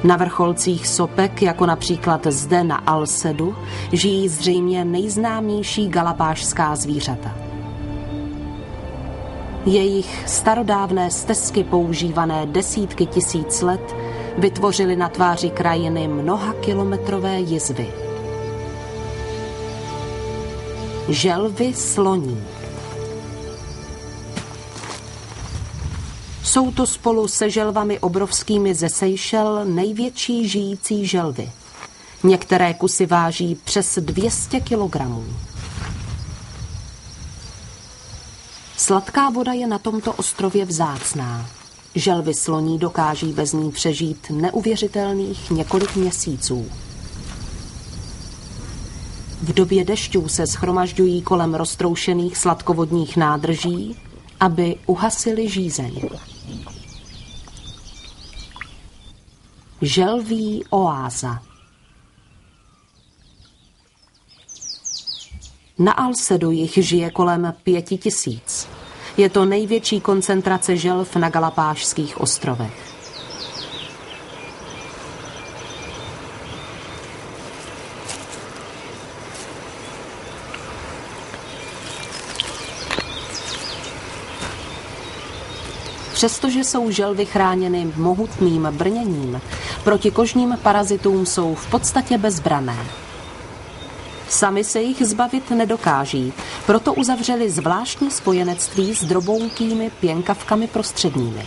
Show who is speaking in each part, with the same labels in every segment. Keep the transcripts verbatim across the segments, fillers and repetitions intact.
Speaker 1: Na vrcholcích sopek, jako například zde na Alcedu, žijí zřejmě nejznámější galapášská zvířata. Jejich starodávné stezky používané desítky tisíc let vytvořily na tváři krajiny mnohakilometrové jizvy. Želvy sloní. Jsou to spolu se želvami obrovskými ze Seychel největší žijící želvy. Některé kusy váží přes dvě stě kilogramů. Sladká voda je na tomto ostrově vzácná. Želvy sloní dokáží bez ní přežít neuvěřitelných několik měsíců. V době dešťů se shromažďují kolem roztroušených sladkovodních nádrží, aby uhasili žízeň. Želví oáza. Na Alcedu jich žije kolem pěti tisíc. Je to největší koncentrace želv na Galapášských ostrovech. Přestože jsou želvy chráněny mohutným brněním, proti kožním parazitům jsou v podstatě bezbranné. Sami se jich zbavit nedokáží, proto uzavřeli zvláštní spojenectví s drobounkými pěnkavkami prostředními.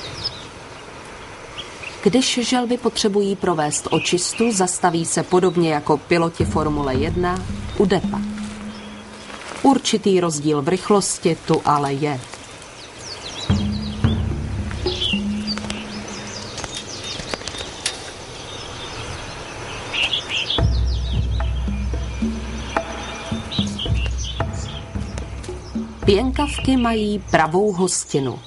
Speaker 1: Když želvy potřebují provést očistu, zastaví se podobně jako piloti Formule jedna u depa. Určitý rozdíl v rychlosti tu ale je. Pěnkavky mají pravou hostinu.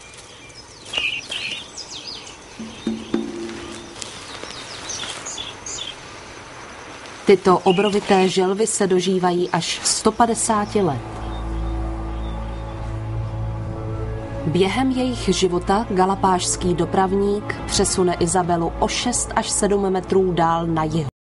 Speaker 1: Tyto obrovité želvy se dožívají až sto padesát let. Během jejich života galapášský dopravník přesune Izabelu o šest až sedm metrů dál na jih.